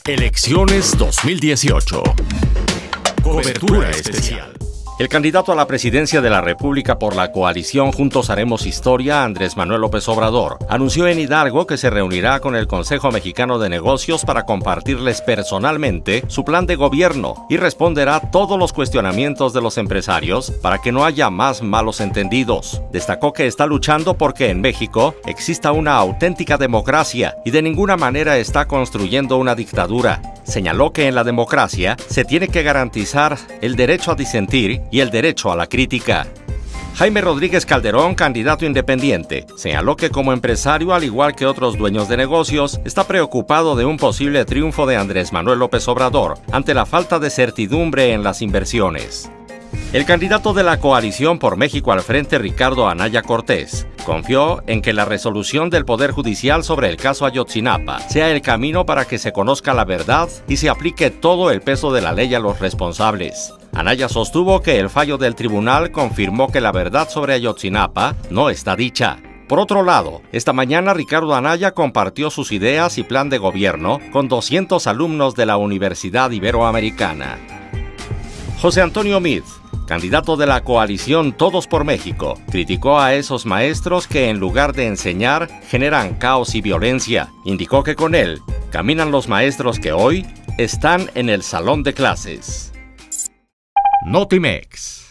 Elecciones 2018. Cobertura especial. El candidato a la presidencia de la República por la coalición Juntos Haremos Historia, Andrés Manuel López Obrador, anunció en Hidalgo que se reunirá con el Consejo Mexicano de Negocios para compartirles personalmente su plan de gobierno y responderá todos los cuestionamientos de los empresarios para que no haya más malos entendidos. Destacó que está luchando porque en México exista una auténtica democracia y de ninguna manera está construyendo una dictadura. Señaló que en la democracia se tiene que garantizar el derecho a disentir y el derecho a la crítica. Jaime Rodríguez Calderón, candidato independiente, señaló que como empresario, al igual que otros dueños de negocios, está preocupado de un posible triunfo de Andrés Manuel López Obrador ante la falta de certidumbre en las inversiones. El candidato de la coalición por México al frente, Ricardo Anaya Cortés, confió en que la resolución del Poder Judicial sobre el caso Ayotzinapa sea el camino para que se conozca la verdad y se aplique todo el peso de la ley a los responsables. Anaya sostuvo que el fallo del tribunal confirmó que la verdad sobre Ayotzinapa no está dicha. Por otro lado, esta mañana Ricardo Anaya compartió sus ideas y plan de gobierno con 200 alumnos de la Universidad Iberoamericana. José Antonio Meade, candidato de la coalición Todos por México, criticó a esos maestros que en lugar de enseñar generan caos y violencia. Indicó que con él caminan los maestros que hoy están en el salón de clases. Notimex.